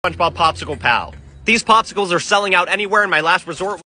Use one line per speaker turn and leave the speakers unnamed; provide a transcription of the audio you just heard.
SpongeBob Popsicle Pal. These popsicles are selling out anywhere, and my last resort